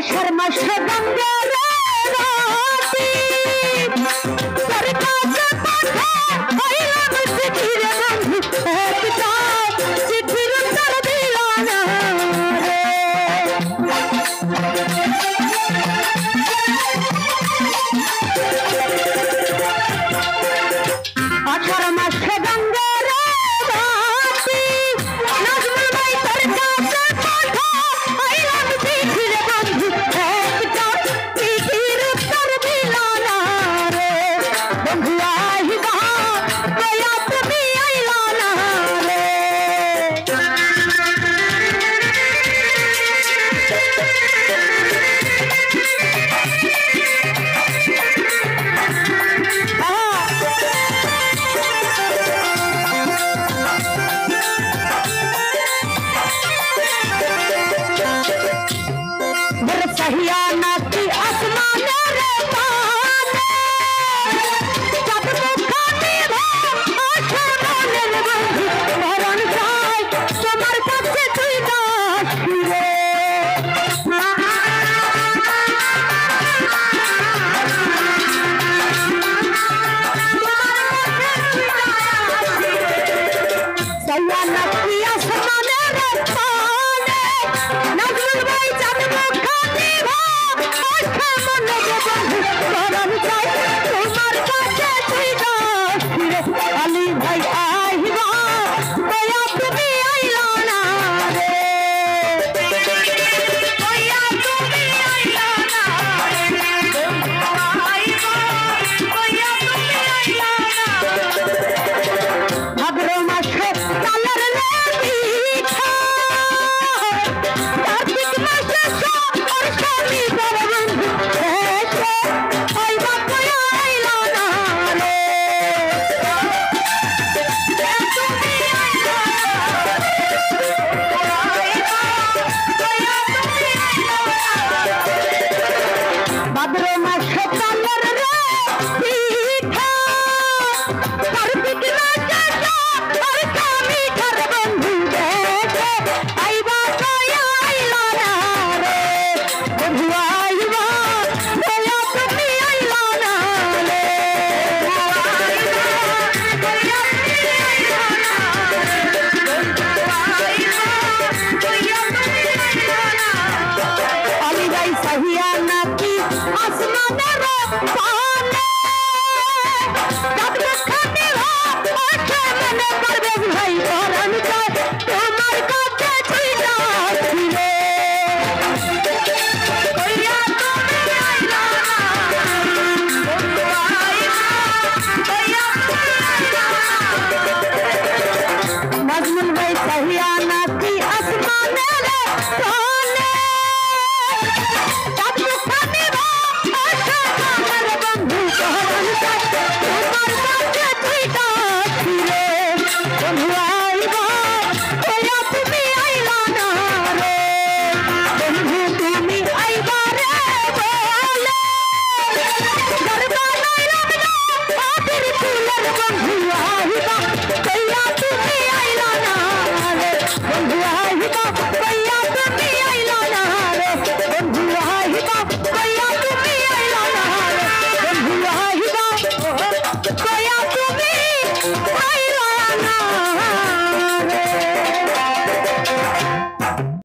शर्मा से गंगे रे राती सरकार से पाठा आईला मुझकी रे बंधु पिता चिट्ठी कर दिलाना रे शर्मा से गंगे रे राती नजमुल भाई सरकार से पाठा आईला मुझकी रे बंधु पिता चिट्ठी कर दिलाना रे बंधु आई वहां गया तुम्ही आईला ना रे सहिया नाती आसमान रे पाने जब मुखानी भा आशा माने रे बंधु मरण जाय तुम्हार काছে তুই দাস রে सहिया नाती आसमान रे पाने नजरुल भाई जब मुखानी भा आशा माने रे बंधु मरण जाय तुम्हार কাছে তুই দাস রে আলী ভাই আহিবা দয়া তুমি আইলা না রে দয়া তুমি আইলা না রে বন্ধু আইবা দয়া তুমি আইলা না ভাদ্র মাসে কালের পিঠা কার্তিক মাসে আর স্বামী বড় বন্ধু এসে আইবা দয়া আইলা না রে তুমি আইলা না আইবা দয়া তুমি আইলা না ভাদ্র মাসে কালের পিঠা কার্তিক মাসে আর স্বামী ঘর বন্ধু এসে আইবা দয়া আইলা না রে বন্ধু আইবা দয়া তুমি আইলা না রে দয়া তুমি আইলা না अली भाई सहिया नाती आसमान रे पाने जब